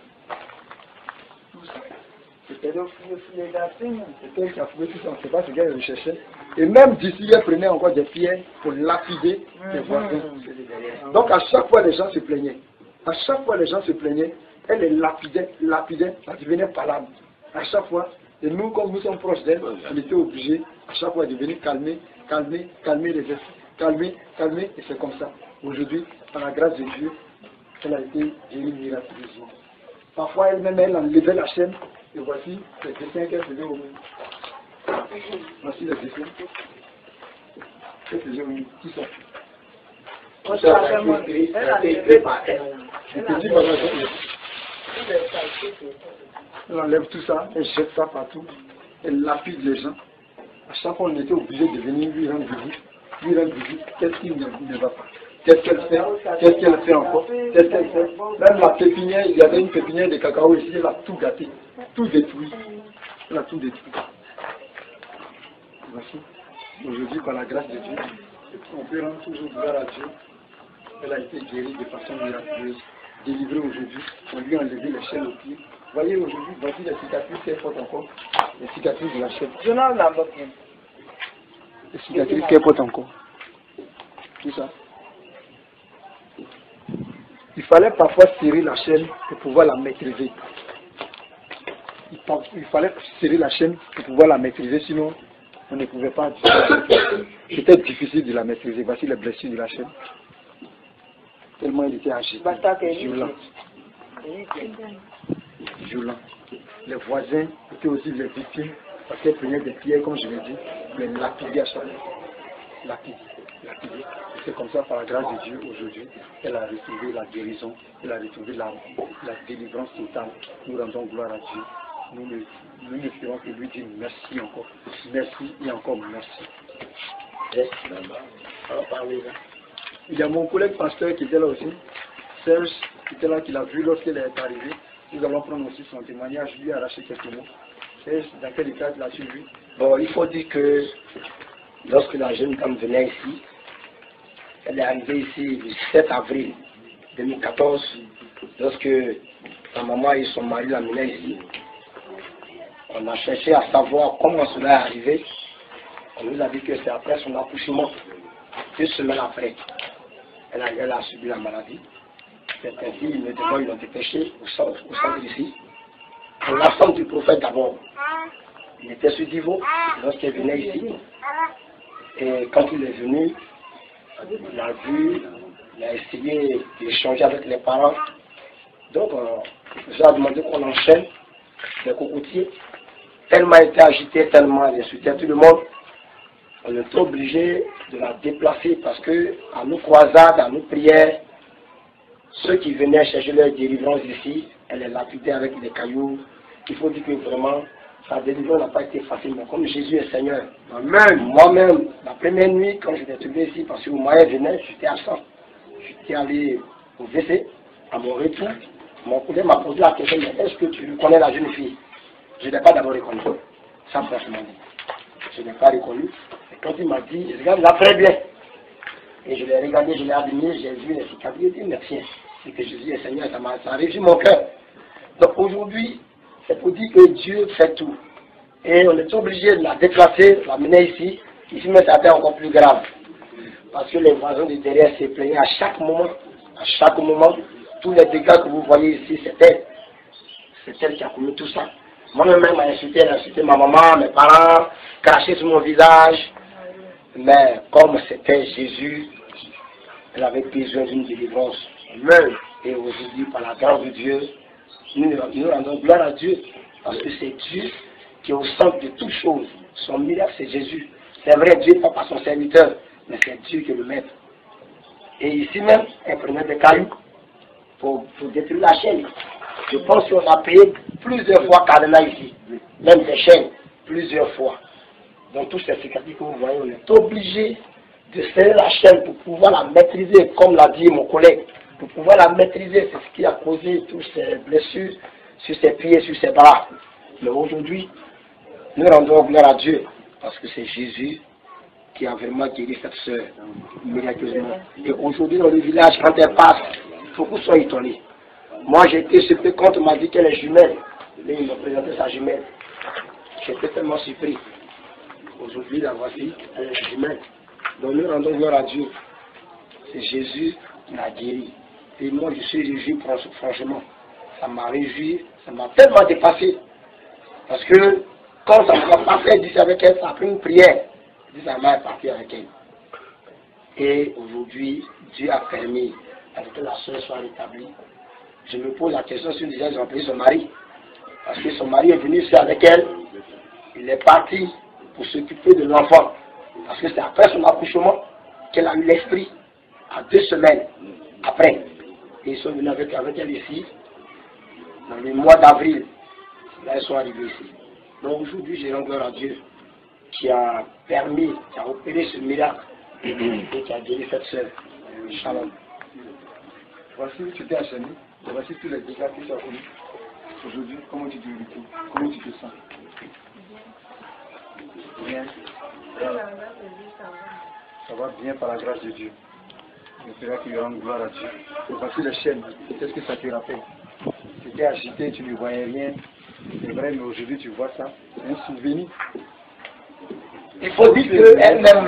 C'est elle qui a fouillé tout ça, on ne sait pas ce qu'elle recherchait. Et même d'ici, elle prenait encore des pierres pour lapider les voisins. Donc à chaque fois, les gens se plaignaient. À chaque fois, les gens se plaignaient. Elle les lapidait, ça devenait palable. À chaque fois, et nous, comme nous sommes proches d'elle, on était obligés, à chaque fois, de venir calmer les esprits, calmer, et c'est comme ça. Aujourd'hui, par la grâce de Dieu, elle a été guérie miraculeusement. Parfois, elle-même, elle enlevait la chaîne, et voici les dessins qu'elle faisait au monde. Voici les dessins qu'elle faisait au monde, tout ça. Elle enlève tout ça, elle jette ça partout, elle lapide les gens. À chaque fois, on était obligé de venir lui rendre visite. Qu'est-ce qui ne va pas? Qu'est-ce qu'elle fait encore? Qu'est-ce qu'elle fait? Même la pépinière, il y avait une pépinière de cacao ici, elle a tout gâté, tout détruit. Elle a tout détruit. Voici. Aujourd'hui, par la grâce de Dieu, on peut rendre toujours gloire à Dieu. Elle a été guérie de façon miraculeuse, délivrée aujourd'hui. On lui a enlevé les chaînes aux pieds. Voyez aujourd'hui, voici les cicatrices qu'elle porte encore. Les cicatrices de la chaîne. Les cicatrices qu'elle porte encore. Tout ça. Il fallait parfois serrer la chaîne pour pouvoir la maîtriser. Il fallait serrer la chaîne pour pouvoir la maîtriser, sinon on ne pouvait pas. C'était difficile de la maîtriser. Voici les blessures de la chaîne. Tellement il était agité, violent. Les voisins étaient aussi les victimes parce qu'elles prenaient des pierres, comme je l'ai dit, les lapidaient à chaque fois. Lapider. C'est comme ça, par la grâce de Dieu, aujourd'hui, elle a retrouvé la guérison, elle a retrouvé la délivrance totale. Nous rendons gloire à Dieu. Nous ne ferons que lui dire merci encore. Merci et encore merci. Il y a mon collègue pasteur qui était là aussi, Serge, qui était là, qui l'a vu lorsqu'elle est arrivée. Nous allons prendre aussi son témoignage, lui arracher quelques mots. Serge, dans quel état il a suivi? Bon, il faut dire que lorsque la jeune femme venait ici, elle est arrivée ici le 7 avril 2014, lorsque sa maman et son mari l'amenaient ici. On a cherché à savoir comment cela est arrivé. On nous a dit que c'est après son accouchement, 2 semaines après. Elle a subi la maladie. C'est ainsi, ils n'étaient pas, ils ont été pêchés au centre ici. En l'absence du prophète d'abord, il était sur Divo lorsqu'il venait ici. Et quand il est venu, il a vu, il a essayé d'échanger avec les parents. Donc, je a demandé qu'on enchaîne les cocotiers. Tellement elle était agitée, tellement elle insultait tout le monde. On était obligé de la déplacer parce que, à nos croisades, à nos prières, ceux qui venaient chercher leur délivrance ici, elle les lapidait avec des cailloux. Il faut dire que vraiment, sa délivrance n'a pas été facile. Mais comme Jésus est Seigneur, moi-même, la première nuit, quand j'étais trouvé ici, parce que au moyen venait, j'étais absent. J'étais allé au WC, à mon retour, mon collègue m'a posé la question, mais est-ce que tu connais la jeune fille? Je n'ai pas d'abord reconnu. Ça, franchement dit. Je n'ai pas reconnu. Et quand il m'a dit, regarde là très bien. Et je l'ai regardé, je l'ai admiré, j'ai vu les cicatrices, j'ai dit, mais tiens, c'est que Jésus est Seigneur, ça a réussi mon cœur. Donc aujourd'hui, c'est pour dire que Dieu fait tout. Et on est obligé de la déplacer, de la mener ici. Ici, mais ça a été encore plus grave. Parce que les voisins de derrière se plaignaient à chaque moment. À chaque moment, tous les dégâts que vous voyez ici, c'est elle qui a commis tout ça. Moi-même, elle m'a insulté, elle a insulté ma maman, mes parents, craché sur mon visage. Mais comme c'était Jésus, elle avait besoin d'une délivrance. Amen. Et aujourd'hui, par la grâce de Dieu, nous rendons gloire à Dieu. Parce que c'est Dieu qui est au centre de toutes choses. Son miracle, c'est Jésus. C'est vrai, Dieu n'est pas son serviteur, mais c'est Dieu qui est le maître. Et ici même, elle prenait des cailloux pour détruire la chaîne. Je pense qu'on a payé plusieurs fois Carla ici. Même des chaînes. plusieurs fois. Dans tous ces cicatrices que vous voyez, on est obligé de serrer la chaîne pour pouvoir la maîtriser, comme l'a dit mon collègue. Pour pouvoir la maîtriser, c'est ce qui a causé toutes ces blessures sur ses pieds, sur ses bras. Mais aujourd'hui, nous rendons gloire à Dieu, parce que c'est Jésus qui a vraiment guéri cette sœur, miraculeusement. Et aujourd'hui, dans le village, quand elle passe, beaucoup sont étonnés. Moi, j'ai été surpris quand on m'a dit qu'elle est jumelle. Là, il m'a présenté sa jumelle. J'étais tellement surpris. Aujourd'hui, la voici, elle est jumelle. Donc, nous rendons gloire à Dieu. C'est Jésus qui l'a guéri. Et moi, je suis réjoui, franchement. Ça m'a réjoui, ça m'a tellement dépassé. Parce que, quand ça m'a passé, elle dit avec elle, ça a pris une prière. Elle dit, ça m'a parti avec elle. Et aujourd'hui, Dieu a permis que la soeur soit rétablie. Je me pose la question si déjà ils ont pris son mari. Parce que son mari est venu ici avec elle. Il est parti pour s'occuper de l'enfant. Parce que c'est après son accouchement qu'elle a eu l'esprit. À 2 semaines après. Et ils sont venus avec elle ici. Dans le mois d'avril. Là, ils sont arrivés ici. Donc aujourd'hui, j'ai rendu gloire à Dieu qui a permis, qui a opéré ce miracle et qui a guéri cette sœur. Shalom. Voici où tu t'es enchaîné. Voici tous les dégâts que tu as connus. Aujourd'hui, comment tu te retrouves? Comment tu te sens? Bien. Ça va bien par la grâce de Dieu. Je ferai qu'il rende gloire à Dieu. Et voici les chaînes. Qu'est-ce que ça te rappelle? Tu étais agité, tu ne voyais rien. C'est vrai, mais aujourd'hui tu vois ça. C'est un souvenir. Il faut dire qu'elle-même,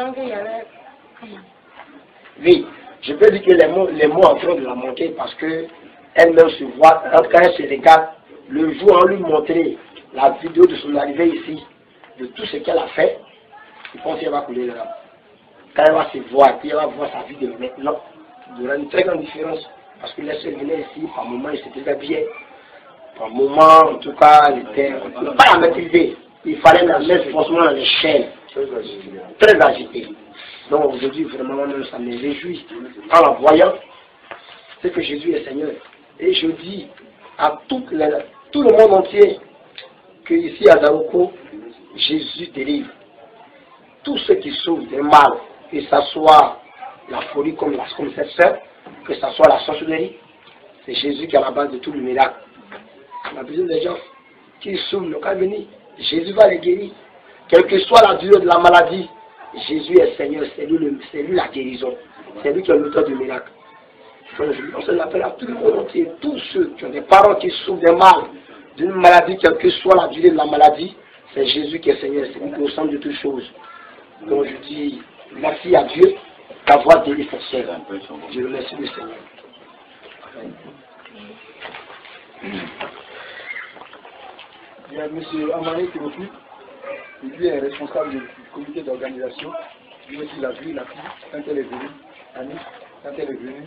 oui, je peux dire que les mots en train de la manquer parce que elle-même se voit, en tout cas elle se regarde, le jour où on lui montrait la vidéo de son arrivée ici, de tout ce qu'elle a fait, je pense qu'elle va couler là. Quand elle va se voir, puis elle va voir sa vie de maintenant, il y aura une très grande différence. Parce que les sœurs venaient ici, par moment, ils s'étaient bien. Par moment, en tout cas, elle était, on ne peut pas la maîtriser. Il fallait la mettre forcément dans les chaînes. Très agitée. Donc aujourd'hui, vraiment, ça me réjouit. En la voyant, c'est que Jésus est Seigneur. Et je dis à tout le monde entier que ici à Zaroko, Jésus délivre. Tous ceux qui souffrent du mal, que ce soit la folie comme cette sœur, que ce soit la sorcellerie, c'est Jésus qui est à la base de tout le miracle. On a besoin des gens qui souffrent, le cas venir, Jésus va les guérir. Quelle que soit la durée de la maladie, Jésus est Seigneur, c'est lui la guérison. C'est lui qui est l'auteur du miracle. On se l'appelle à tout le monde entier, tous ceux qui ont des parents qui souffrent d'un mal, d'une maladie, quelle que soit la durée de la maladie, c'est Jésus qui est Seigneur, c'est lui qui est au centre de toutes choses. Donc je dis merci à Dieu d'avoir délivré cette sœur. Je remercie le Seigneur. Il y a M. Amari qui m'occupe. Lui est responsable du comité d'organisation. Lui aussi l'a vu, la fille, quand elle est venue. Annie, quand elle est venue.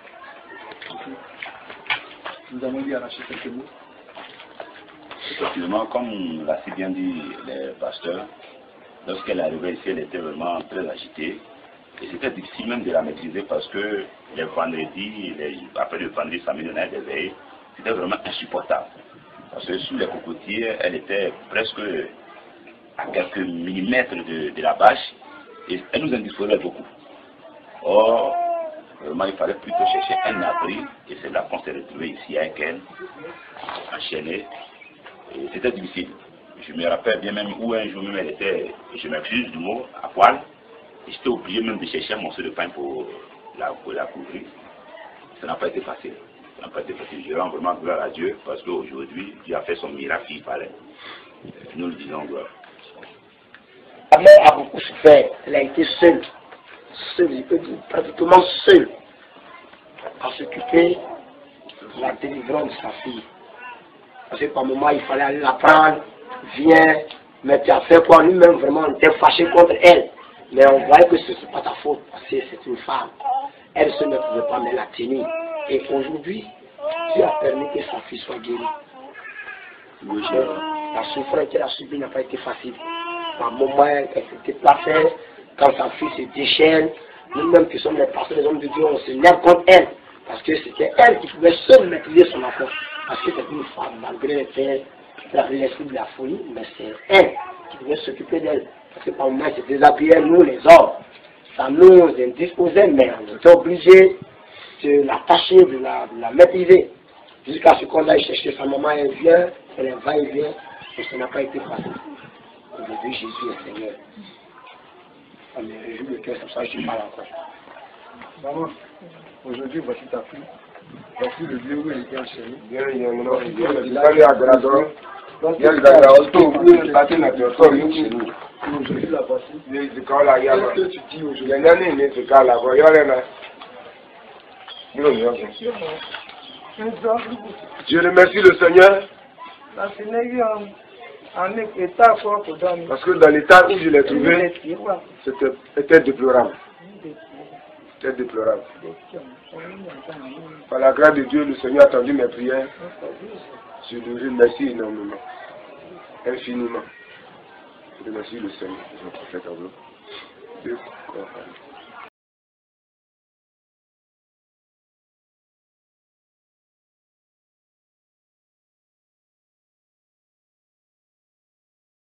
Nous allons lui arracher quelques mots. Effectivement, comme l'a si bien dit le pasteur, lorsqu'elle est arrivée ici, elle était vraiment très agitée. Et c'était difficile même de la maîtriser parce que les vendredis, après le vendredi, samedi, on a des veillées, c'était vraiment insupportable. Parce que sous les cocotiers, elle était presque à quelques millimètres de la bâche et elle nous indisposait beaucoup. Or, vraiment, il fallait plutôt chercher un abri et c'est là qu'on s'est retrouvé ici avec elle, enchaînée. Et c'était difficile. Je me rappelle bien même où un jour même elle était, je m'excuse du mot, à poil. Et j'étais obligé même de chercher un morceau de pain pour la couvrir. Ça n'a pas été facile. Ça n'a pas été facile. Je rends vraiment gloire à Dieu parce qu'aujourd'hui, Dieu a fait son miracle, il fallait. Nous le disons gloire. La mère a beaucoup souffert. Elle a été seule. Seule, je peux dire pratiquement seule. À s'occuper de la délivrance de sa fille. Parce que par moment, il fallait aller la prendre. Viens, mais tu as fait quoi? Lui-même, vraiment, on était fâché contre elle. Mais on voyait que ce n'est pas ta faute, parce que c'est une femme. Elle seule ne pouvait pas la tenir. Et aujourd'hui, Dieu a permis que sa fille soit guérie. La souffrance qu'elle a subie n'a pas été facile. Par moment, elle s'était pas faite. Quand sa fille se déchaîne, nous-mêmes qui sommes les pasteurs, les hommes de Dieu, on se lève contre elle. Parce que c'était elle qui pouvait seule maîtriser son enfant. Parce que c'est une femme, malgré le fait, l'esprit de la folie, mais c'est elle Seigneur s'occuper d'elle. Parce que par moment, c'est déshabillé, nous les hommes. Ça nous indisposait, mais on était obligé de l'attacher, de la maîtriser. Jusqu'à ce qu'on aille chercher sa maman, elle vient, elle va et vient. Et ça n'a pas été facile. Aujourd'hui, Jésus est Seigneur. Ça me réjouit le cœur, c'est pour ça que je parle encore. Maman, aujourd'hui, voici ta fille. Voici le lieu où elle était enchaînée. Aujourd'hui, la voici. Qu'est-ce que tu dis aujourd'hui? Je remercie le Seigneur parce que dans l'état où je l'ai trouvé, c'était déplorable. C'était déplorable. Par la grâce de Dieu, le Seigneur a entendu mes prières. Je le remercie énormément, infiniment. Je remercie le Seigneur, le prophète Ablo.